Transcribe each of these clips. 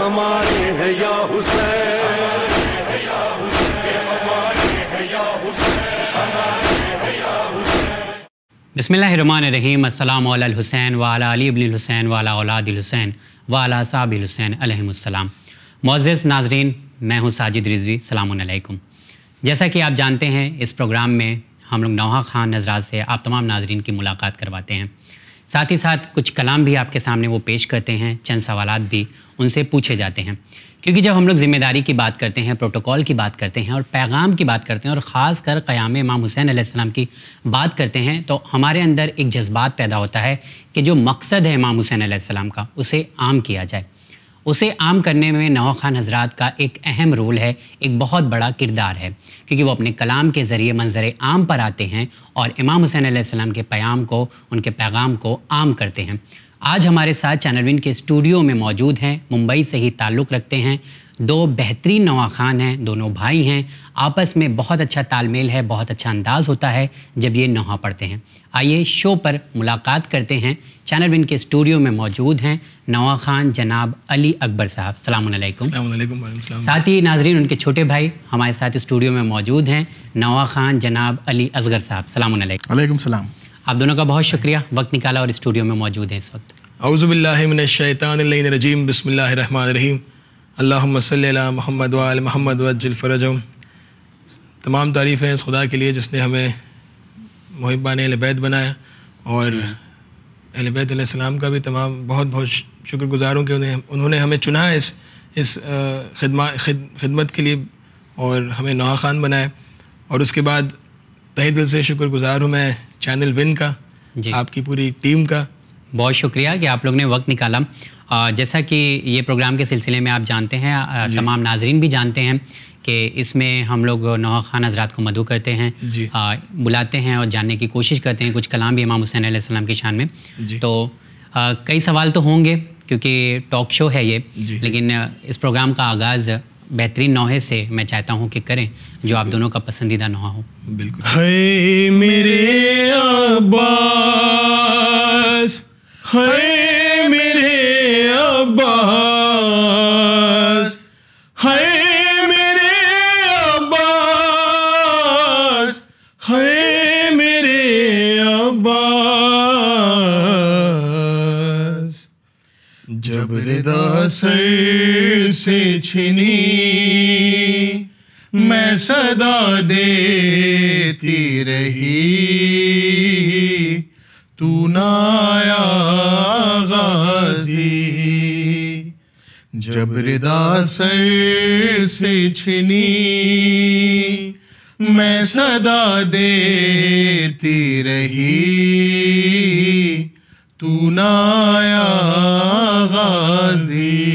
ہمارے ہیں یا حسین. بسم اللہ الرحمن الرحیم. السلام علی الحسین وعلی علی ابن الحسین وعلی اولاد الحسین وعلی صحاب الحسین علیہم السلام. معزز ناظرین، میں ہوں ساجد رضوی. السلام علیکم. جیسا کہ آپ جانتے ہیں اس پروگرام میں ہم لوگ نوحہ خان حضرات سے آپ تمام ناظرین کی ملاقات کرواتے ہیں. ساتھ ہی ساتھ کچھ کلام بھی آپ کے سامنے وہ پیش کرتے ہیں، چند سوالات بھی ان سے پوچھے جاتے ہیں. کیونکہ جب ہم لوگ ذمہ داری کی بات کرتے ہیں، پروٹوکول کی بات کرتے ہیں اور پیغام کی بات کرتے ہیں اور خاص کر قیام امام حسین علیہ السلام کی بات کرتے ہیں، تو ہمارے اندر ایک جذبات پیدا ہوتا ہے کہ جو مقصد ہے امام حسین علیہ السلام کا اسے عام کیا جائے. اسے عام کرنے میں نوحہ خان حضرات کا ایک اہم رول ہے، ایک بہت بڑا کردار ہے، کیونکہ وہ اپنے کلام کے ذریعے منظر عام پر آتے ہیں اور امام حسین علیہ السلام کے پیام کو، ان کے پیغام کو عام کرتے ہیں. آج ہمارے ساتھ چینل ون کے اسٹوڈیو میں موجود ہیں، ممبئی سے ہی تعلق رکھتے ہیں، دو بہترین نوحہ خان ہیں، دونوں بھائی ہیں. آپس میں بہت اچھا تال میل ہے، بہت اچھا انداز ہوتا ہے جب یہ نوحہ پڑھتے ہیں. آئیے شو پر ملاقات کرتے ہیں. چینل ون کے اسٹوڈیو میں موجود ہیں نوحہ خان جناب علی اکبر صاحب. السلام علیکم. السلام علیکم. وعلیکم السلام. ساتھ ہی ناظرین ان کے چھوٹے بھائی ہمارے ساتھ اسٹوڈیو میں موجود ہیں، نوحہ خان جناب علی اصغر صاحب. السلام علیکم. وعلیکم السلام. آپ دونوں کا بہت شکریہ، وقت نکالا اور اسٹوڈیو میں موجود ہیں اس وقت. اعوذ باللہ من الشیطان اللعین الرجیم. بسم اللہ الرحمن الرحیم. اللہم صلی علی محمد وآل محمد وعجل فرجہم. تمام تعریفیں اس خدا کے لیے جس نے ہمیں محبان اہل بیت بنایا، اور اہل بیت علیہ السلام کا بھی تمام بہت بہت شکر گزار ہوں کہ انہوں نے ہمیں چنا اس خدمت کے لیے اور ہمیں نوحہ خان بنایا. اور اس کے بعد تہہ دل سے شکر گزار ہوں میں چینل ون کا، آپ کی پوری ٹیم کا. بہت شکریہ کہ آپ لوگ نے وقت نکالا. جیسا کہ یہ پروگرام کے سلسلے میں آپ جانتے ہیں، تمام ناظرین بھی جانتے ہیں کہ اس میں ہم لوگ نوحہ خان حضرات کو مدعو کرتے ہیں، بلاتے ہیں اور جاننے کی کوشش کرتے ہیں کچھ کلام بھی امام حسین علیہ السلام کی شان میں. تو کئی سوال تو ہوں گے کیونکہ ٹاک شو ہے یہ، لیکن اس پروگرام کا آغاز بہترین نوحے سے میں چاہتا ہوں کہ کریں جو آپ دونوں کا پسندیدہ نوحہ ہو. بالکل. ہے میرے عباس، ہے میرے عباس، ہے میرے عباس، ہے میرے عباس. جب رضا سر سے چھنی میں صدا دیتی رہی، تو نہ آیا غازی. جب رضا سر سے چھنی میں صدا دیتی رہی، تو نہ آیا غازی.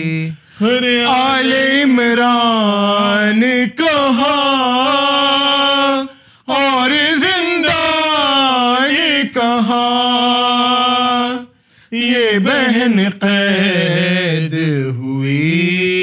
آل عمران کہا اور زندہ یہ کہا، یہ بہن قید ہوئی،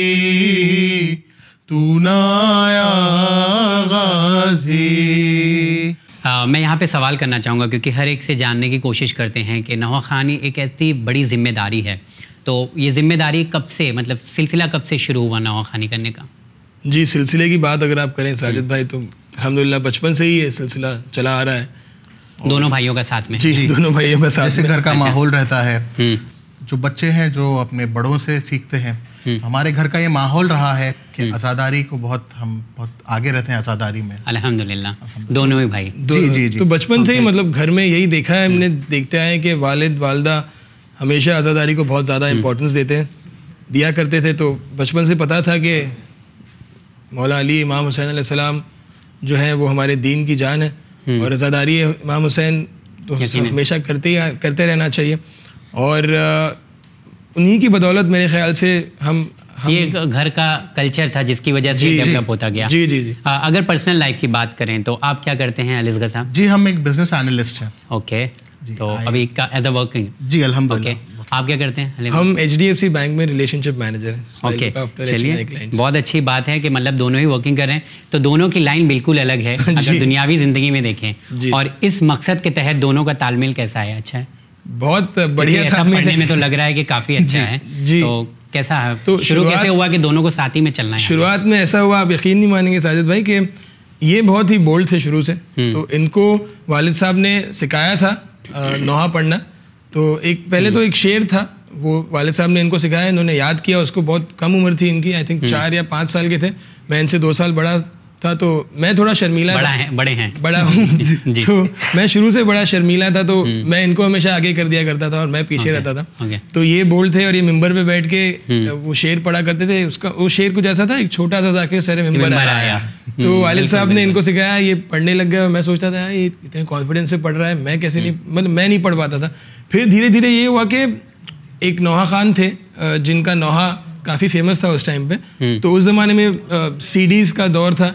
تو نہ آیا غازی. میں یہاں پہ سوال کرنا چاہوں گا کیونکہ ہر ایک سے جاننے کی کوشش کرتے ہیں کہ نوحہ خانی ایک ایسی بڑی ذمہ داری ہے، تو یہ ذمہ داری کب سے، مطلب سلسلہ کب سے شروع ہوا نوحہ خانی کرنے کا؟ جی، سلسلے کی بات اگر آپ کریں ساجد بھائی تو الحمدللہ بچپن سے ہی یہ سلسلہ چلا آ رہا ہے، دونوں بھائیوں کا ساتھ میں. جی، دونوں بھائیوں کا ساتھ. جیسے گھر کا ماحول رہتا ہے، جو بچے ہیں جو اپنے بڑوں سے سیکھتے ہیں، ہمارے گھر کا یہ ماحول رہا ہے کہ عزاداری کو ہم بہت آگے رہتے ہیں عزاداری میں الحمدللہ، دونوں ہی بھائی. جی. تو بچپن سے ہی مطلب گھر میں یہی دیکھا ہے ہم نے، دیکھتے آئے کہ والد والدہ ہمیشہ عزاداری کو بہت زیادہ امپورٹنس دیا کرتے تھے. تو بچپن سے پتہ تھا کہ مولا علی امام حسین علیہ السلام جو ہیں وہ ہمارے دین کی جان ہے، اور عزاداری امام حسین تو ہمیشہ کرتے رہنا چاہیے. اور انہی کی بدولت میرے خیال سے ہم یہ گھر کا کلچر تھا جس کی وجہ سے ڈیولپ ہوتا گیا. جی. اگر پرسنل لائف کی بات کریں تو آپ کیا کرتے ہیں علی اصغر صاحب؟ جی، ہم ایک بزنس اینالسٹ ہیں. اوکے، تو ابھی ایز اے ورکنگ. جی الحمدللہ. آپ کیا کرتے ہیں؟ ہم HDFC بینک میں ریلیشن شپ مینیجر ہیں. اوکے، چلیے بہت اچھی بات ہے کہ مطلب دونوں ہی ورکنگ کر رہے ہیں. تو دونوں کی لائن بالکل الگ ہے اگر دنیاوی زندگی میں دیکھیں، اور اس مقصد کے تحت دونوں کا تال میل کیسا ہے؟ اچھا ہے، بہت بڑھیا. پڑھنے میں تو لگ رہا ہے کہ کافی اچھا ہے. تو کیسا ہے تو شروع کیسے ہوا کہ دونوں کو ساتھ ہی میں چلنا ہے؟ شروعات میں ایسا ہوا, آپ یقین نہیں مانیں گے ساجد بھائی, کہ یہ بہت ہی بولڈ تھے شروع سے. تو ان کو والد صاحب نے سکھایا تھا نوحہ پڑھنا. تو پہلے تو ایک شعر تھا, وہ والد صاحب نے ان کو سکھایا, انہوں نے یاد کیا. اس کو بہت کم عمر تھی ان کی, آئی تھنک 4 یا 5 سال کے تھے, میں ان سے 2 سال بڑا تھا. تو میں تھوڑا شرمیلا بڑا ہوں تو میں شروع سے بڑا شرمیلا تھا. تو میں ان کو ہمیشہ آگے کر دیا کرتا تھا اور میں پیچھے رہتا تھا. تو یہ بول تھے اور یہ ممبر پہ بیٹھ کے وہ شعر پڑھا کرتے تھے. اس کا وہ شعر کچھ ایسا تھا, ایک چھوٹا سا ذاکر سر ممبر آیا. تو والد صاحب نے ان کو سکھایا, یہ پڑھنے لگ گیا. میں سوچتا تھا یہ اتنے کانفیڈینس سے پڑھ رہا ہے, میں کیسے نہیں, مطلب میں نہیں پڑھ پاتا تھا. پھر دھیرے دھیرے یہ ہوا کہ ایک نوحہ خان تھے جن کا نوحہ کافی فیمس تھا اس ٹائم پہ. تو اس زمانے میں CDs کا دور تھا,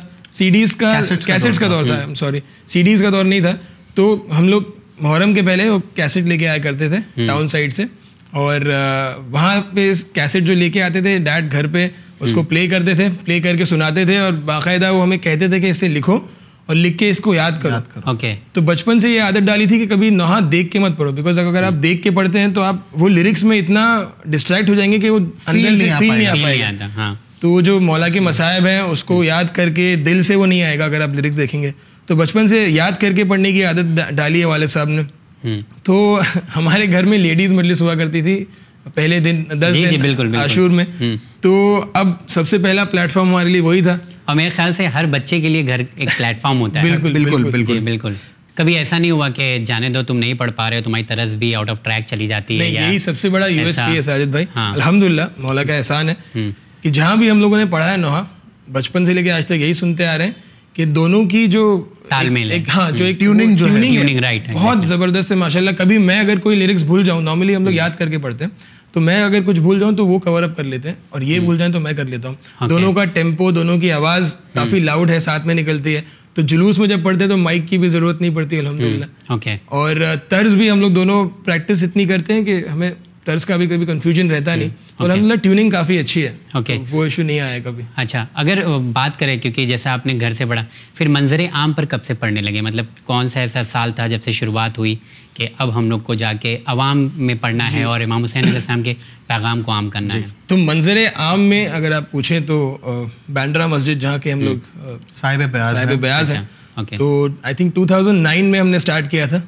کیسٹس کا دور تھا, سوری CDs کا دور نہیں تھا. تو ہم لوگ محرم کے پہلے وہ کیسٹ لے کے آیا کرتے تھے ٹاؤن سائڈ سے, اور وہاں پہ کیسٹ جو لے کے آتے تھے ڈیڈ گھر پہ اس کو پلے کرتے تھے, پلے کر کے سناتے تھے, اور باقاعدہ وہ ہمیں کہتے تھے کہ اسے لکھو اور لکھ کے اس کو یاد کرو. تو بچپن سے یہ عادت ڈالی تھی کہ کبھی نوحہ دیکھ کے مت پڑھو, بیکاز اگر آپ دیکھ کے پڑھتے ہیں تو آپ وہ لیرکس میں اتنا ڈسٹریکٹ ہو جائیں گے کہ وہ اندر سے فیل نہیں آ پائے گا. تو وہ جو مولا کے مصائب ہیں اس کو یاد کر کے دل سے وہ نہیں آئے گا اگر آپ لیرکس دیکھیں گے. تو بچپن سے یاد کر کے پڑھنے کی عادت ڈالی ہے والد صاحب نے. تو ہمارے گھر میں لیڈیز مجلس ہوا کرتی تھی پہلے دن 10 دن عاشور میں. تو اب سب سے پہلا پلیٹ فارم ہمارے لیے وہی تھا, اور میرے خیال سے ہر بچے کے لیے گھر ایک پلیٹ فارم ہوتا ہے. بالکل. کبھی ایسا نہیں ہوا کہ جانے دو تم نہیں پڑھ پا رہے ہو, تمہاری طرز بھی آؤٹ آف ٹریک چلی جاتی ہے؟ یہی سب سے بڑا USP ہے ساجد بھائی, الحمدللہ مولا کا احسان ہے کہ جہاں بھی ہم لوگوں نے پڑھا ہے نوحہ, بچپن سے لے کے آج تک یہی سنتے آ رہے ہیں کہ دونوں کی جو تال میل ہے, جو ایک ٹیوننگ بہت زبردست ہے ماشاء اللہ. کبھی میں اگر کوئی لیرکس بھول جاؤں, نارملی ہم لوگ یاد کر کے پڑھتے ہیں, تو میں اگر کچھ بھول جاؤں تو وہ کور اپ کر لیتے ہیں, اور یہ بھول جائیں تو میں کر لیتا ہوں. دونوں کا ٹیمپو, دونوں کی آواز کافی لاؤڈ ہے, ساتھ میں نکلتی ہے. تو جلوس میں جب پڑھتے ہیں تو مائک کی بھی ضرورت نہیں پڑتی الحمدللہ. اور طرز بھی ہم لوگ دونوں پریکٹس اتنی کرتے ہیں کہ ہمیں طرز کا بھی کبھی کنفیوژن رہتا نہیں. اور الحمدللہ ٹیوننگ کافی اچھی ہے, وہ ایشو نہیں آیا کبھی. اچھا, اگر بات کریں کیونکہ جیسا آپ نے گھر سے پڑھا, پھر منظر عام پر کب سے پڑھنے لگے؟ مطلب کون سا ایسا سال تھا جب سے شروعات ہوئی کہ اب ہم لوگ کو جا کے عوام میں پڑھنا ہے اور امام حسین علیہ السلام کے پیغام کو عام کرنا ہے؟ تو منظر عام میں اگر آپ پوچھیں تو بینڈرا مسجد جہاں کے ہم لوگ صاحب بیاض ہیں, تو آئی تھنک 2009 میں ہم نے اسٹارٹ کیا تھا,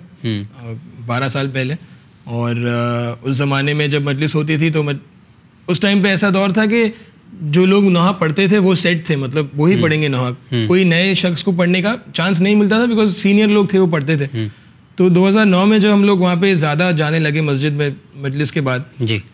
12 سال پہلے. اور اس زمانے میں جب مجلس ہوتی تھی تو اس ٹائم پہ ایسا دور تھا کہ جو لوگ نوحہ پڑھتے تھے وہ سیٹ تھے, مطلب وہی پڑھیں گے نوحہ, کوئی نئے شخص کو پڑھنے کا چانس نہیں ملتا تھا بیکاز سینئر لوگ تھے وہ پڑھتے تھے. تو 2009 میں جب ہم لوگ وہاں پہ زیادہ جانے لگے مسجد میں مجلس کے بعد,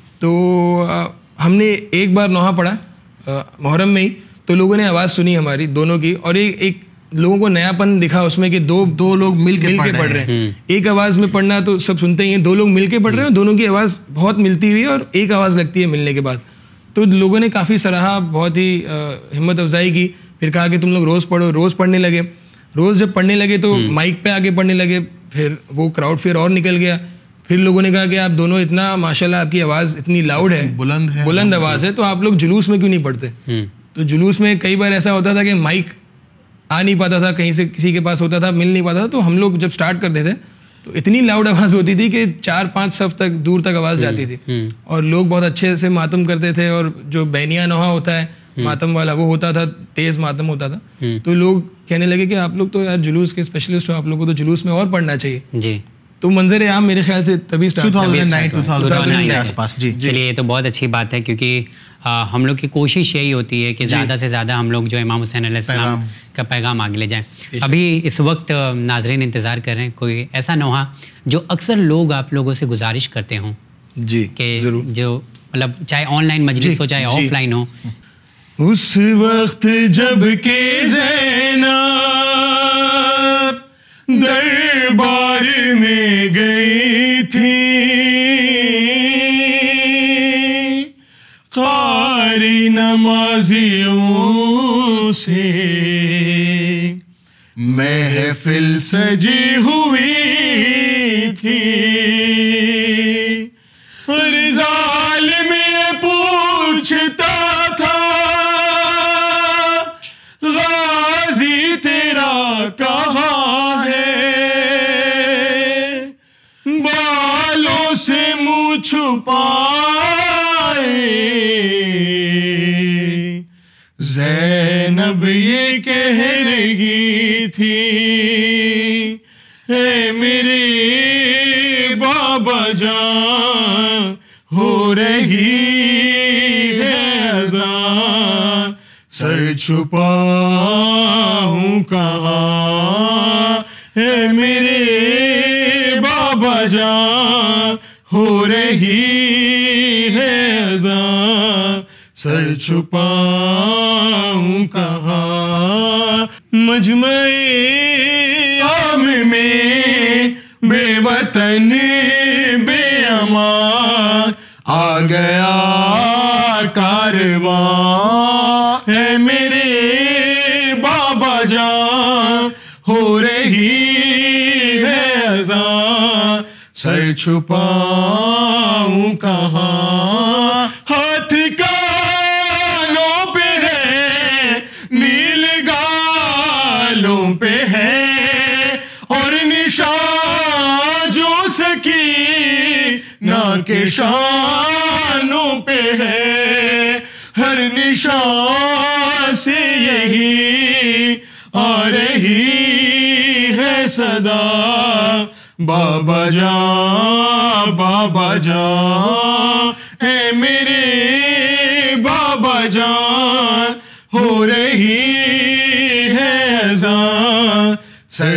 تو ہم نے ایک بار نوحہ پڑھا محرم میں ہی, تو لوگوں نے آواز سنی ہماری دونوں کی, اور ایک لوگوں کو نیا پن دکھا اس میں کہ دو لوگ مل کے پڑھ رہے ہیں. ایک آواز میں پڑھنا تو سب سنتے ہی ہیں, 2 لوگ مل کے پڑھ رہے ہیں, دونوں کی آواز بہت ملتی ہوئی اور ایک آواز لگتی ہے ملنے کے بعد. تو لوگوں نے کافی سراہا, بہت ہی ہمت افزائی کی. پھر کہا کہ تم لوگ روز پڑھو, روز پڑھنے لگے. روز جب پڑھنے لگے تو مائک پہ آگے پڑھنے لگے, پھر وہ کراؤڈ پھر اور نکل گیا. پھر لوگوں نے کہا کہ آپ دونوں اتنا ماشاءاللہ آپ کی آواز اتنی لاؤڈ ہے, بلند آواز ہے, تو آپ لوگ جلوس میں کیوں نہیں پڑھتے؟ تو جلوس میں کئی بار ایسا ہوتا تھا کہ مائک آ نہیں پاتا تھا, کہیں سے کسی کے پاس ہوتا تھا, مل نہیں پاتا تھا. تو ہم لوگ جب اسٹارٹ کرتے تھے تو اتنی لاؤڈ آواز ہوتی تھی کہ 4-5 صف تک دور تک آواز جاتی تھی, اور لوگ بہت اچھے سے ماتم کرتے تھے. اور جو بینیا نوحہ ہوتا ہے ماتم والا, وہ ہوتا تھا, تیز ماتم ہوتا تھا. تو لوگ کہنے لگے کہ آپ لوگ تو یار جلوس کے اسپیشلسٹ ہو, آپ لوگوں کو تو جلوس میں اور پڑھنا چاہیے. تو منظر عام میرے خیال سے تبھی 2009 کے آس پاس. چلیے یہ تو بہت اچھی بات ہے, کیونکہ ہم لوگ کی کوشش یہی ہوتی ہے کہ زیادہ سے زیادہ ہم لوگ جو امام حسین علیہ السلام کا پیغام آگے لے جائیں. ابھی اس وقت ناظرین انتظار کر رہے ہیں کوئی ایسا نوحہ جو اکثر لوگ آپ لوگوں سے گزارش کرتے ہوں کہ جو مطلب چاہے آن لائن مجلس ہو چاہے آف لائن ہو. اس وقت جب کہ زینب دربار میں گئی تھی, قاری نمازیوں سے محفل سجی ہوئی تھی, اور ظالم یہ پوچھتا تھا غازی تیرا کہاں ہے, بالوں سے منہ چھپائے زینب یہ کہہ رہی تھی اے میرے بابا جان ہو رہی ہے اذان سر چھپاؤں کہاں اے میرے بابا جان ہو رہی ہے اذان سر چھپاؤں کہاں مجمع عام میں بے وطن بے امان آ گیا کارواں ہے میرے بابا جان ہو رہی ہے اذان سر چھپاؤں کہاں ہاتھ کانوں پہ ہے نیل گالوں پہ ہے اور نشان جو سکینہ کے شانوں پہ ہے ہر نشان سے یہی آ رہی ہے صدا بابا جان اے میرے بابا جان ہو رہی ہے اذان سر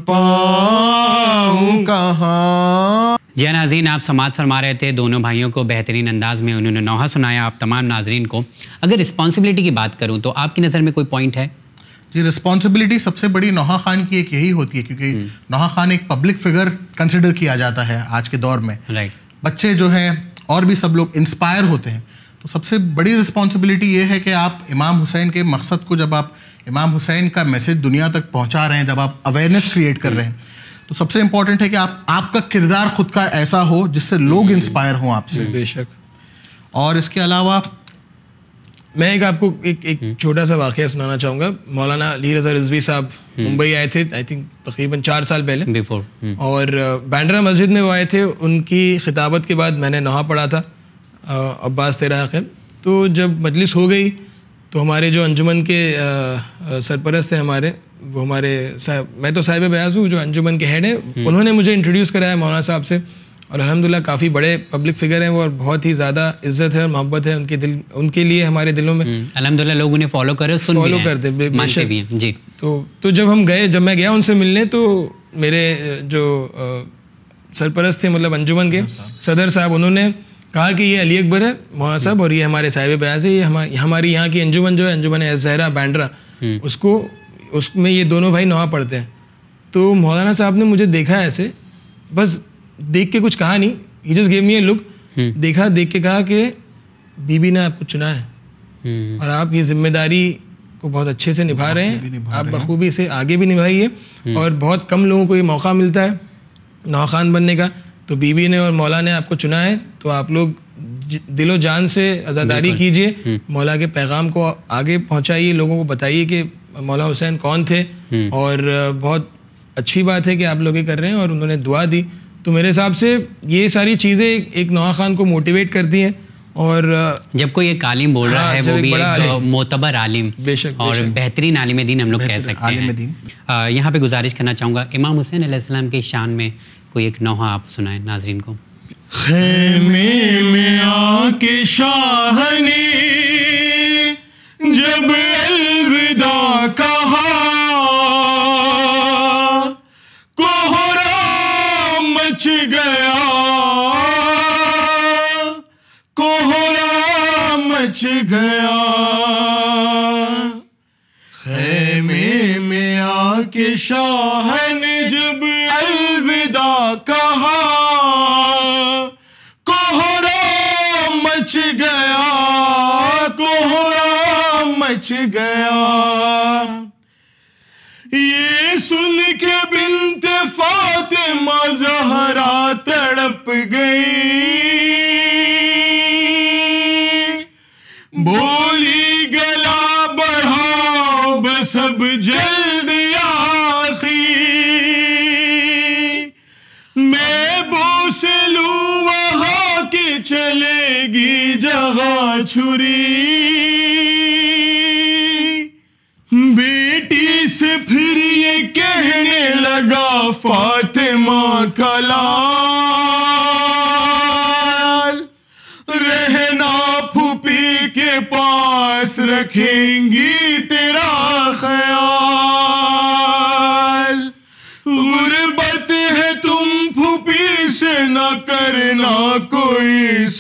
چھپاؤں کہاں. جی ناظرین آپ سماعت فرما رہے تھے دونوں بھائیوں کو بہترین انداز میں انہوں نے نوحہ سنایا آپ تمام ناظرین کو. اگر رسپانسبلٹی کی بات کروں تو آپ کی نظر میں کوئی پوائنٹ ہے؟ جی رسپانسبلٹی سب سے بڑی نوحہ خان کی ایک یہی ہوتی ہے کیونکہ نوحہ خان ایک پبلک فگر کنسیڈر کیا جاتا ہے آج کے دور میں. بچے جو ہیں اور بھی سب لوگ انسپائر ہوتے ہیں تو سب سے بڑی رسپانسبلٹی یہ ہے کہ آپ امام حسین کے مقصد کو جب آپ امام حسین کا میسج دنیا تک پہنچا رہے ہیں جب آپ اویئرنیس کریٹ کر رہے ہیں تو سب سے امپورٹنٹ ہے کہ آپ کا کردار خود کا ایسا ہو جس سے لوگ انسپائر ہوں آپ سے. بے شک. اور اس کے علاوہ میں آپ کو ایک چھوٹا سا واقعہ سنانا چاہوں گا. مولانا علی رضا رضوی صاحب ممبئی آئے تھے آئی تھنک تقریباً 4 سال پہلے اور بینڈرا مسجد میں وہ آئے تھے. ان کی خطابت کے بعد میں نے نوحہ پڑھا تھا عباس تیرا خیر. تو جب مجلس ہو گئی تو ہمارے جو انجمن کے سرپرست ہیں ہمارے وہ ہمارے صاحب میں تو صاحب بیاض ہوں جو انجمن کے ہیڈ ہیں انہوں نے مجھے انٹروڈیوس کرایا مولانا صاحب سے اور الحمدللہ کافی بڑے پبلک فگر ہیں وہ اور بہت ہی زیادہ عزت ہے اور محبت ہے ان کے لیے ہمارے دلوں میں. الحمدللہ لوگ انہیں فالو کرتے جی. تو جب میں گیا ان سے ملنے تو میرے جو سرپرست تھے مطلب انجمن کے صدر صاحب انہوں نے کہا کہ یہ علی اکبر ہے مولانا صاحب اور یہ ہمارے صاحب بیاض ہے یہ ہماری یہاں کی انجمن جو ہے انجمن زہرا بینڈرا اس میں یہ دونوں بھائی نوحہ پڑھتے ہیں. تو مولانا صاحب نے مجھے دیکھا ایسے بس دیکھ کے کچھ کہا نہیں ہی جسٹ گیو می اے لک دیکھ کے کہا کہ بی بی نے آپ کو چنا ہے اور آپ یہ ذمہ داری کو بہت اچھے سے نبھا رہے ہیں آپ بخوبی سے آگے بھی نبھائیے اور بہت کم لوگوں کو یہ موقع ملتا ہے نوحہ خان بننے کا. تو بی بی نے اور مولا نے آپ کو چنا ہے تو آپ لوگ دل و جان سے عزاداری کیجئے مولا کے پیغام کو آگے پہنچائیے لوگوں کو بتائیے کہ مولا حسین کون تھے اور بہت اچھی بات ہے کہ آپ لوگ یہ کر رہے ہیں اور انہوں نے دعا دی. تو میرے حساب سے یہ ساری چیزیں ایک نوحہ خان کو موٹیویٹ کرتی ہیں اور جب کوئی ایک عالم بول رہا ہے وہ بھی ایک معتبر عالم اور بہترین عالم دین ہم لوگ کہہ سکتے ہیں. یہاں پہ گزارش کرنا چاہوں گا امام حسین علیہ السلام کی شان میں کوئی ایک نوحہ آپ سنائیں ناظرین کو. خیمے میں آ کے شاہ نے جب الوداع کہا کوہرام مچ گیا خیمے میں آ کے شاہ نے جب الوداع کہا کوہرام مچ گیا یہ سن کے بنت فاطمہ زہرا تڑپ گئی بولی گلا بڑھاؤ بس اب جلد آخی میں بوس لوں وہاں کے چلے گی جگہ چھری پاس رکھیں گی تیرا خیال. غربت ہے تم پھوپھی سے نہ کرنا کوئی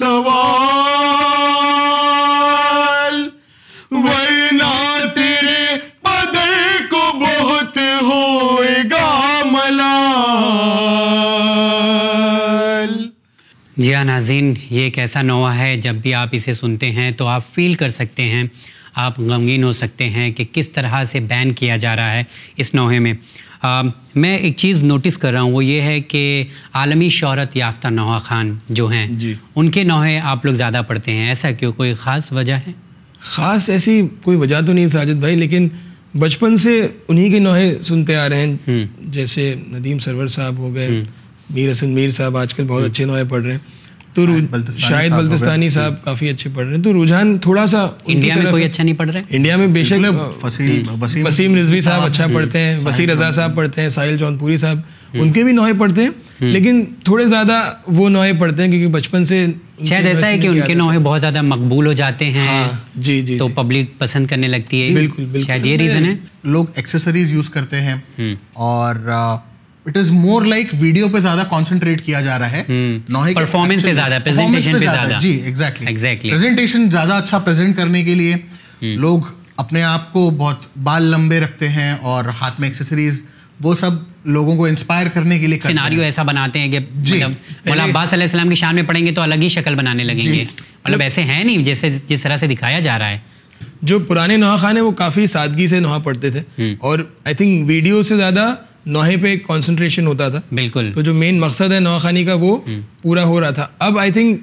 سوال, ورنہ تیرے بدر کو بہت ہوئے گا ملال. جی ہاں ناظرین, یہ ایک ایسا نوحہ ہے جب بھی آپ اسے سنتے ہیں تو آپ فیل کر سکتے ہیں, آپ غمگین ہو سکتے ہیں کہ کس طرح سے بین کیا جا رہا ہے اس نوحے میں. میں ایک چیز نوٹس کر رہا ہوں, وہ یہ ہے کہ عالمی شہرت یافتہ نوحہ خان جو ہیں ان کے نوحے آپ لوگ زیادہ پڑھتے ہیں, ایسا کیوں؟ کوئی خاص وجہ ہے؟ خاص ایسی کوئی وجہ تو نہیں ساجد بھائی, لیکن بچپن سے انہی کے نوحے سنتے آ رہے ہیں. جیسے ندیم سرور صاحب ہو گئے, میر حسن میر صاحب آج کل بہت اچھے نوحے پڑھ رہے ہیں, تو شاہد بلتستانی صاحب کافی اچھے پڑھ رہے ہیں. تو رجحان تھوڑا سا انڈیا میں کوئی اچھا نہیں پڑھ رہا ہے. انڈیا میں بے شک وسیم رضوی صاحب اچھا پڑھتے ہیں, وسیع رضا صاحب پڑھتے ہیں, ساحل جونپوری صاحب ان کے بھی نوحے پڑھتے ہیں, لیکن تھوڑے زیادہ وہ نوحے پڑھتے ہیں کیونکہ بچپن سے شاید ایسا ہے کہ ان کے نوحے بہت زیادہ مقبول ہو جاتے ہیں. جی جی, تو پبلک پسند کرنے لگتی ہے. بالکل شاید یہ ریزن ہے. لوگ ایکسیسریز یوز کرتے ہیں اور it is more like video پہ زیادہ کانسنٹریٹ کیا جا رہا ہے, پرفارمنس پہ زیادہ, پریزنٹیشن پہ زیادہ. جی ایگزیکٹلی, پریزنٹیشن زیادہ اچھا پریزنٹ کرنے کے لیے لوگ اپنے آپ کو بہت بال لمبے رکھتے ہیں اور ہاتھ میں ایکسیسریز, وہ سب لوگوں کو انسپائر کرنے کے لیے سیناریو ایسا بناتے ہیں کہ مطلب مولا عباس علیہ السلام کی شان میں پڑھیں گے تو الگ ہی شکل بنانے لگیں گے. مطلب ایسے ہیں نہیں جیسے جس طرح سے دکھایا جا رہا ہے. جو پرانے نوحہ خان ہیں وہ کافی سادگی سے نوحہ پڑھتے تھے, اور آئی تھنک ویڈیو سے زیادہ نوحے پہ کانسنٹریشن ہوتا تھا. بالکل. تو جو مین مقصد ہے نوحہ خانی کا وہ پورا ہو رہا تھا. اب آئی تھنک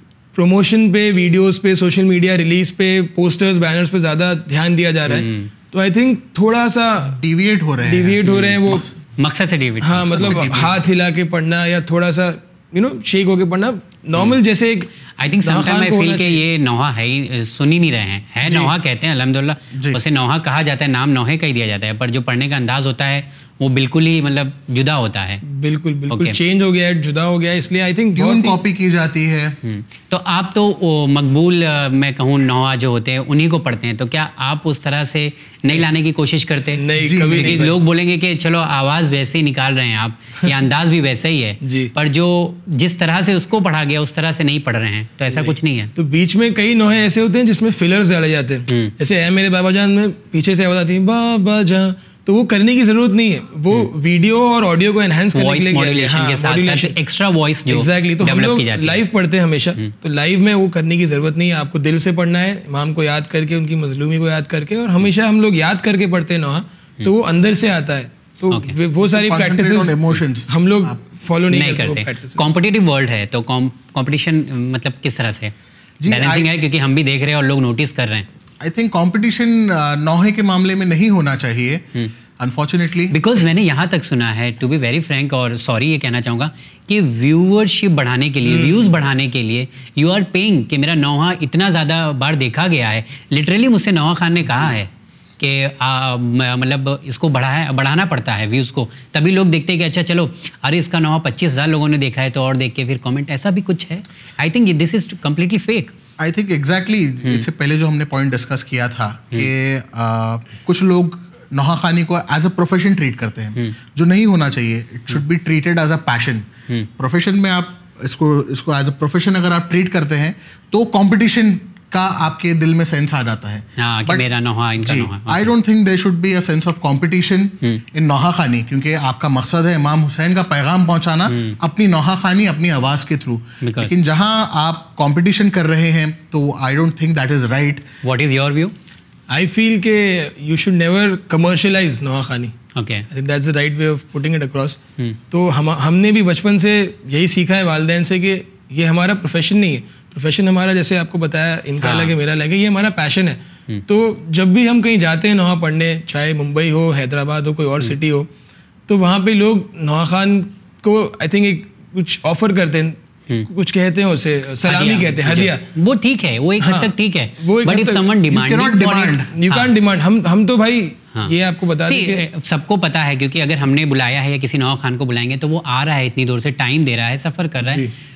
پروموشن پہ, ویڈیوز پہ, سوشل میڈیا ریلیز پہ, پوسٹرز بینرز پہ زیادہ دھیان دیا جا رہا ہے. تو آئی تھنک تھوڑا سا ڈیویٹ ہو رہے ہیں وہ مقصد سے ڈیویٹ. ہاں, مطلب ہاتھ ہلا کے پڑھنا یا تھوڑا سا شیک ہو کے پڑھنا نارمل جیسے ایک. I think some time I فیل کہ یہ نوحہ ہے ہی سن ہی نہیں رہے ہیں. ہے نوحہ کہتے ہیں الحمدللہ, اسے نوحہ کہا جاتا ہے, نام نوحے کا ہی دیا جاتا ہے, پر جو پڑھنے کا انداز ہوتا ہے وہ بالکل ہی مطلب جدا ہوتا ہے. بالکل چینج ہو گیا ہے, جدا ہو گیا ہے, اس لیے آئی تھنک ٹیون کاپی کی جاتی ہے. تو آپ تو مقبول میں کہوں نوحہ جو ہوتے ہیں انہی کو پڑھتے ہیں, تو کیا آپ اس طرح سے نہیں لانے کی کوشش کرتے؟ نہیں, کبھی نہیں. لوگ بولیں گے کہ چلو آواز ویسے ہی نکال رہے ہیں آپ, یا انداز بھی ویسا ہی ہے, پر جو جس طرح سے اس کو پڑھا گیا اس طرح سے نہیں پڑھ رہے ہیں, تو ایسا کچھ نہیں ہے. تو بیچ میں کئی نوحے ایسے ہوتے ہیں جس میں فلرز ڈالے جاتے ہیں, جیسے اے میرے بابا جان میں پیچھے سے آواز آتی ہے بابا جان, تو وہ کرنے کی ضرورت نہیں ہے, وہ ویڈیو اور آڈیو کو انہینس کرنے کے لیے ماڈولیشن کے ساتھ ایکسٹرا وائس جو ڈیولپ کی جاتی ہے. لائیو پڑھتے ہیں ہمیشہ, تو لائیو میں وہ کرنے کی ضرورت نہیں ہے. آپ کو دل سے پڑھنا ہے, امام کو یاد کر کے, ان کی مظلومی کو یاد کر کے, اور ہمیشہ ہم لوگ یاد کر کے پڑھتے ہیں نوحہ, تو وہ اندر سے آتا ہے. تو وہ ساری پریکٹسز ہم لوگ فالو نہیں کرتے. کمپٹیٹیو ورلڈ ہے, تو کمپٹیشن مطلب کس طرح سے بیلنسنگ ہے, کیونکہ ہم بھی دیکھ رہے ہیں اور لوگ نوٹس کر رہے ہیں. آئی تھنک کمپٹیشن نوحے کے معاملے میں نہیں ہونا چاہیے انفارچونیٹلی, بیکاز میں نے یہاں تک سنا ہے, ٹو بی ویری فرینک, اور سوری یہ کہنا چاہوں گا کہ ویورشپ بڑھانے کے لیے, ویوز بڑھانے کے لیے یو آر پیئنگ کہ میرا نوحہ اتنا زیادہ بار دیکھا گیا ہے. لٹرلی مجھ سے نوحہ خان نے کہا ہے کہ مطلب اس کو بڑھانا پڑتا ہے ویوز کو, تبھی لوگ دیکھتے ہیں کہ اچھا چلو ارے اس کا نوحہ 25,000 لوگوں نے دیکھا ہے تو اور دیکھ کے پھر کامنٹ, ایسا بھی کچھ ہے. I think this is completely fake. I think exactly اس سے پہلے جو ہم نے پوائنٹ ڈسکس کیا تھا کہ کچھ لوگ نوحہ خانی کو ایز اے پروفیشن ٹریٹ کرتے ہیں, جو نہیں ہونا چاہیے. It should be treated as a passion. Profession میں آپ اس کو ایز اے پروفیشن اگر آپ ٹریٹ کرتے ہیں تو کمپٹیشن کا آپ کے دل میں سینس آ جاتا ہے. I don't think there should be a sense of competition in نوحہ خانی, کیونکہ آپ کا مقصد ہے امام حسین کا پیغام پہنچانا اپنی نوحہ خانی, اپنی آواز کے تھرو. لیکن جہاں آپ کمپٹیشن کر رہے ہیں تو I don't think that is right. What is your view? I feel کہ you should never commercialize نوحہ خانی. Okay. I think that's the right way of putting it across. تو ہم نے بھی بچپن سے یہی سیکھا ہے والدین سے کہ یہ ہمارا پروفیشن نہیں ہے. پروفیشن ہمارا, جیسے آپ کو بتایا, ان کا الگ ہے میرا الگ ہے, یہ ہمارا پیشن ہے. تو جب بھی ہم کہیں جاتے ہیں نوحہ پڑھنے, چاہے ممبئی ہو, حیدرآباد ہو, کوئی اور سٹی ہو, تو وہاں پہ لوگ نوحہ خان کو آئی تھنک ایک کچھ آفر کرتے ہیں, کچھ کہتے ہیں اسے سلامی کہتے ہیں, ہدیہ. وہ ٹھیک ہے, وہ ایک حد تک ٹھیک ہے, but if someone demand you can't demand. ہم تو بھائی یہ آپ کو بتا دیں کہ سب کو پتا ہے, کیونکہ اگر ہم نے بلایا ہے یا کسی نوحہ خان کو بلائیں گے تو وہ آ رہا ہے اتنی دور سے, ٹائم دے رہا ہے, سفر کر رہا ہے,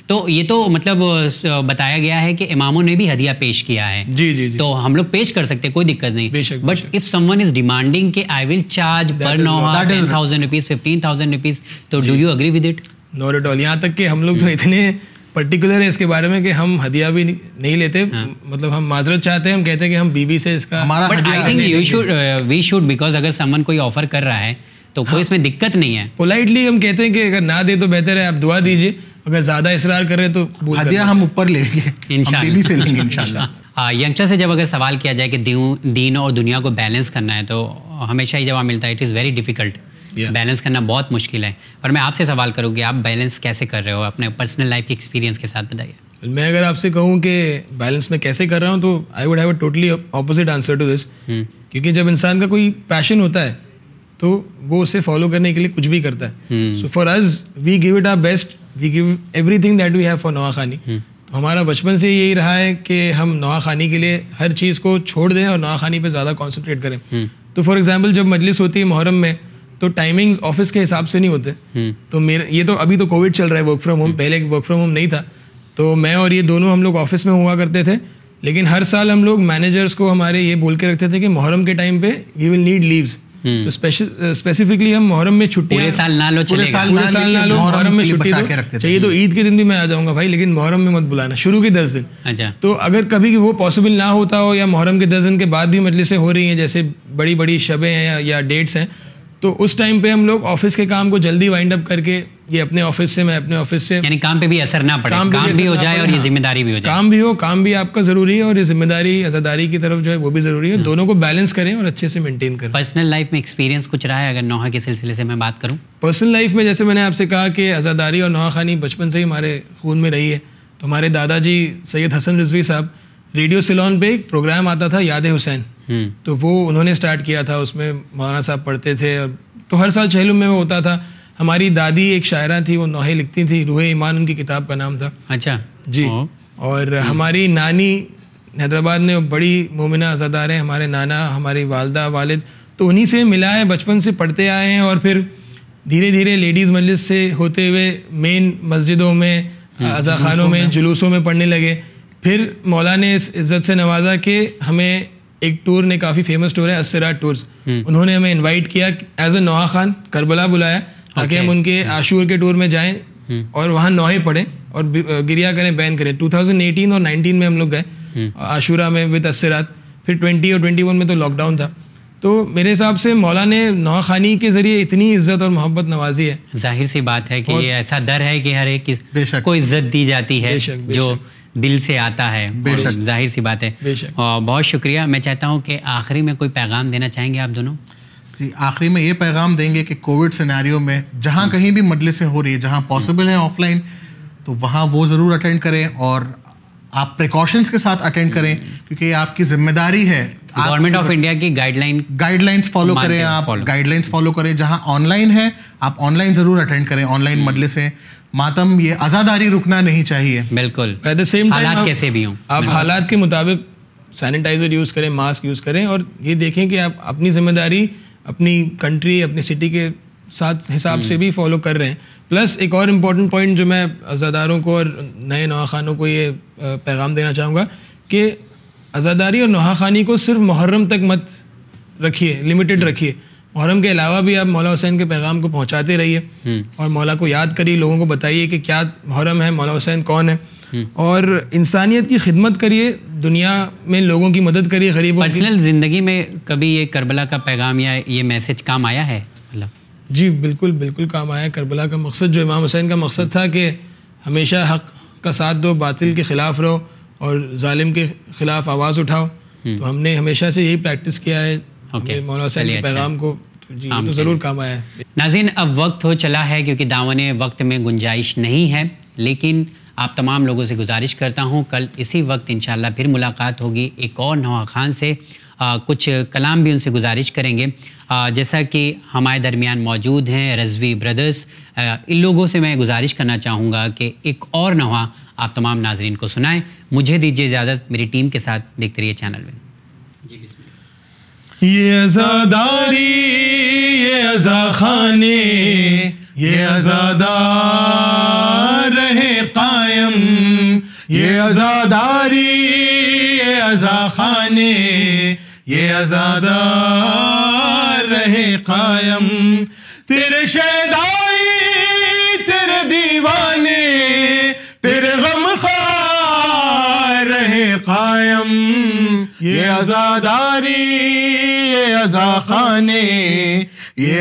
تو یہ تو مطلب بتایا گیا ہے کہ اماموں نے بھی ہدیہ پیش کیا ہے. جی جی جی. تو ہم لوگ پیش کر سکتے, کوئی دقت نہیں. But if someone is demanding کہ آئی ول چارج پر نوحہ 10,000 روپیز 15,000 روپیز, تو do you agree with it? Not at all. یہاں تک کہ ہم لوگ تو اتنے پرٹیکولر ہے اس کے بارے میں کہ ہم ہدیہ بھی نہیں لیتے, مطلب ہم معذرت چاہتے ہیں, ہم کہتے ہیں کہ ہم بیوی سے اس کا. But I think we should, because اگر سم ون کوئی آفر کر رہا ہے تو کوئی اس میں دقت نہیں ہے. پولائٹلی ہم کہتے ہیں کہ اگر نہ دے تو بہتر ہے, آپ دعا دیجیے. اگر زیادہ اصرار کر رہے ہیں تو ہدیہ ہم اوپر لیں گے, بیوی سے لیں گے انشاءاللہ. ینگسٹر سے جب اگر سوال کیا جائے کہ دین اور دنیا کو بیلنس کرنا ہے تو ہمیشہ ہی جواب ملتا ہے it is very difficult. Balance کرنا بہت مشکل ہے. اور میں آپ سے سوال کروں کہ آپ بیلنس کیسے کر رہے ہو, اپنے پرسنل لائف کے ایکسپیرینس کے ساتھ بتائیے. میں اگر آپ سے کہوں کہ بیلنس میں کیسے کر رہا ہوں تو I would have a totally opposite answer to this. کیونکہ جب انسان کا کوئی پیشن ہوتا ہے تو وہ اسے فالو کرنے کے لیے کچھ بھی کرتا ہے. So far as we give it our best, we give everything that we have for نوحہ خوانی. ہمارا بچپن سے یہی رہا ہے کہ ہم نوحہ خوانی کے لیے ہر چیز کو چھوڑ دیں اور نوحہ خوانی پہ زیادہ کانسنٹریٹ کریں. تو فار ایگزامپل جب مجلس ہوتی ہے محرم میں تو ٹائمنگز آفس کے حساب سے نہیں ہوتے. تو یہ تو ابھی تو کووڈ چل رہا ہے, ورک فرام ہوم, پہلے ورک فرام ہوم نہیں تھا. تو میں اور یہ دونوں ہم لوگ آفس میں ہوا کرتے تھے, لیکن ہر سال ہم لوگ مینیجرس کو ہمارے یہ بول کے رکھتے تھے کہ محرم کے ٹائم پہ یو ول نیڈ لیوز. تو اسپیسیفکلی ہم محرم میں چھٹیاں پورے سال نہ لو, محرم میں چھٹی چاہیے تو عید کے دن بھی میں آ جاؤں گا بھائی, لیکن محرم میں مت بلانا شروع کے 10 دن. اچھا. تو اگر کبھی وہ پاسبل نہ ہوتا ہو یا محرم کے 10 دن کے بعد بھی مجلسیں ہو رہی ہیں, جیسے بڑی بڑی شبیں ہیں یا ڈیٹس ہیں, تو اس ٹائم پہ ہم لوگ آفس کے کام کو جلدی وائنڈ اپ کر کے یہ اپنے آفس سے, میں اپنے آفس سے, یعنی کام پہ بھی اثر نہ پڑے, کام بھی ہو جائے اور یہ ذمہ داری بھی ہو جائے. کام بھی ہو, کام بھی آپ کا ضروری ہے اور یہ ذمہ داری عزاداری کی طرف جو ہے وہ بھی ضروری ہے. دونوں کو بیلنس کریں اور اچھے سے مینٹین کریں. پرسنل لائف میں ایکسپیرینس کچھ رہا ہے اگر نوحہ کے سلسلے سے میں بات کروں؟ پرسنل لائف میں جیسے میں نے آپ سے کہا کہ عزاداری اور نوحہ خوانی بچپن سے ہی ہمارے خون میں رہی ہے. تو ہمارے دادا جی سید حسن رضوی صاحب, ریڈیو سیلون پہ ایک پروگرام آتا تھا یاد حسین, تو وہ انہوں نے اسٹارٹ کیا تھا, اس میں مولانا صاحب پڑھتے تھے, تو ہر سال چہلم میں وہ ہوتا تھا. ہماری دادی ایک شاعرہ تھی, وہ نوحے لکھتی تھی, روح ایمان ان کی کتاب کا نام تھا. اچھا جی. اور ہماری نانی حیدرآباد میں بڑی مومنہ عزادار ہیں, ہمارے نانا, ہماری والدہ, والد, تو انہی سے ملا ہے, بچپن سے پڑھتے آئے ہیں. اور پھر دھیرے دھیرے لیڈیز مجلس سے ہوتے ہوئے مین مسجدوں میں, عزا خانوں میں, جلوسوں میں پڑھنے لگے. پھر مولا نے اس عزت سے نوازا کہ ہمیں ایک ٹور نے, کافی فیمس ٹور ہے الصراط ٹورز, انہوں نے ہمیں انوائٹ کیا ایز اے نوحہ خان, کربلا بلایا تاکہ ہم ان کے عاشور کے ٹور میں جائیں اور وہاں نوحے پڑھیں اور گریا کریں, بیان کریں. 2018 اور 19 میں ہم لوگ گئے عاشورہ میں ود الصراط. پھر 20 اور 21 میں تو لاک ڈاؤن تھا. تو میرے حساب سے مولا نے نوحہ خوانی کے ذریعے اتنی عزت اور محبت نوازی ہے. ظاہر سی بات ہے کہ یہ ایسا در ہے کہ ہر ایک کو عزت دی جاتی ہے جو دل سے آتا ہے, ظاہر سی بات ہے. اور بہت شکریہ. میں چاہتا ہوں کہ آخری میں کوئی پیغام دینا چاہیں گے آپ دونوں؟ جی, آخری میں یہ پیغام دیں گے کہ کووڈ سیناریو میں جہاں کہیں بھی مجلسیں ہو رہی ہے, جہاں پاسبل ہیں آف لائن, تو وہاں وہ ضرور اٹینڈ کریں اور آپ پریکاشنس کے ساتھ اٹینڈ کریں, کیونکہ یہ آپ کی ذمہ داری ہے. گورنمنٹ آف انڈیا کی گائیڈ لائنس فالو کریں, آپ گائیڈ لائنس فالو کریں. جہاں آن لائن ہے آپ آن لائن ضرور اٹینڈ کریں, آن لائن مجلسیں. ماتم, یہ عزاداری رکنا نہیں چاہیے. بالکل, ایٹ دا سیم ٹائم حالات کیسے بھی ہوں, آپ حالات کے مطابق سینیٹائزر یوز کریں, ماسک یوز کریں, اور یہ دیکھیں کہ آپ اپنی ذمہ داری اپنی کنٹری, اپنی سٹی کے ساتھ حساب سے بھی فالو کر رہے ہیں. پلس ایک اور امپورٹنٹ پوائنٹ جو میں عزاداروں کو اور نئے نوحہ خانوں کو یہ پیغام دینا چاہوں گا کہ عزاداری اور نوحہ خوانی کو صرف محرم تک مت رکھیے, لمیٹڈ رکھیے. محرم کے علاوہ بھی آپ مولا حسین کے پیغام کو پہنچاتے رہیے اور مولا کو یاد کریے, لوگوں کو بتائیے کہ کیا محرم ہے, مولا حسین کون ہے, اور انسانیت کی خدمت کریے, دنیا میں لوگوں کی مدد کریے, غریبوں کی. پرسنل زندگی میں کبھی یہ کربلا کا پیغام یا یہ میسج کام آیا ہے؟ جی بالکل بالکل کام آیا. کربلا کا مقصد جو امام حسین کا مقصد تھا کہ ہمیشہ حق کا ساتھ دو, باطل کے خلاف رہو اور ظالم کے خلاف آواز اٹھاؤ. تو ہم نے ہمیشہ سے یہی پریکٹس کیا ہے مولا حسین کے پیغام کو. جی تو ضرور کام آیا ہے. ناظرین, اب وقت ہو چلا ہے کیونکہ داون وقت میں گنجائش نہیں ہے, لیکن آپ تمام لوگوں سے گزارش کرتا ہوں کل اسی وقت انشاءاللہ پھر ملاقات ہوگی ایک اور نوحہ خان سے. کچھ کلام بھی ان سے گزارش کریں گے. جیسا کہ ہمارے درمیان موجود ہیں رضوی بردرز, ان لوگوں سے میں گزارش کرنا چاہوں گا کہ ایک اور نوحہ آپ تمام ناظرین کو سنائیں. مجھے دیجیے اجازت, میری ٹیم کے ساتھ دیکھتے رہیے چینل میں. جی بسم اللہ. یہ عزاداری, یہ عزا خانے, یہ عزادار رہے قائم یہ عزاداری یہ عزاخانے یہ عزادار رہے قائم، تیرے شیدائی تیرے دیوانے تیرے غم خوار رہے قائم، یہ عزاداری یہ عزاخانے یہ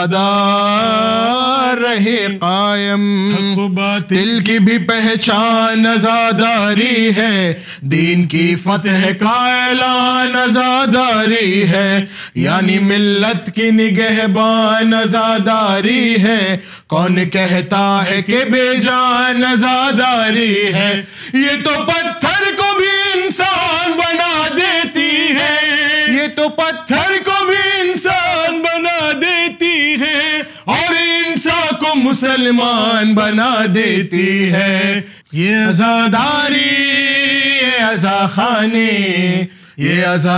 عزادار رہے قائم، حق و باطل کی بھی پہچان عزاداری ہے، دین کی فتح کا اعلان عزاداری ہے، یعنی ملت کی نگہبان عزاداری ہے، کون کہتا ہے کہ بے جان عزاداری ہے، یہ تو پتھر کو بھی انسان بنا دیتی ہے، یہ تو پتھر کو بھی انسان بنا دیتی ہے، اور انسان کو مسلمان بنا دیتی ہے، یہ عزاداری یہ عزاخانے یہ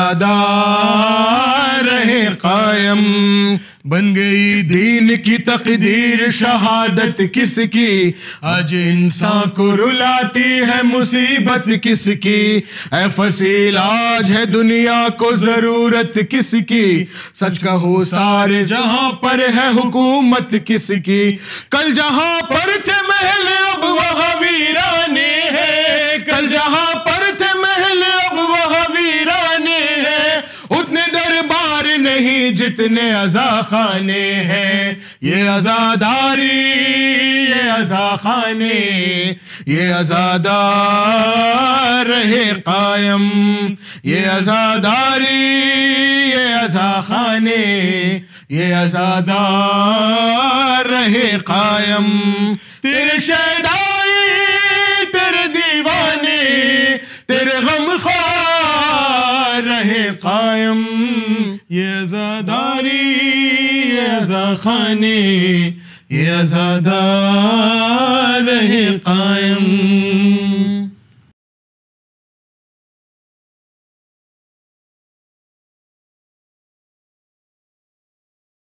عزادار رہے قائم، بن گئی دین کی تقدیر شہادت کس کی، آج انسان کو رلاتی ہے مصیبت کس کی، اے فصیل آج ہے دنیا کو ضرورت کس کی، سچ کہو سارے جہاں پر ہے حکومت کس کی، کل جہاں پر تھے محل اب وہاں ویرانے ہیں، کل جہاں پر تھے محل اب وہاں ویرانے ہیں، اتنے دربار نہیں جتنے عزاخانے ہیں، یہ عزاداری یہ عزاخانے یہ عزادار رہے قائم، یہ عزاداری یہ عزاخانے یہ عزادار رہے قائم، تیرے شیدائی تیرے دیوانے تیرے غم خوار رہے قائم، یہ عزاداری یہ عزاخانے یہ عزادار رہے قائم۔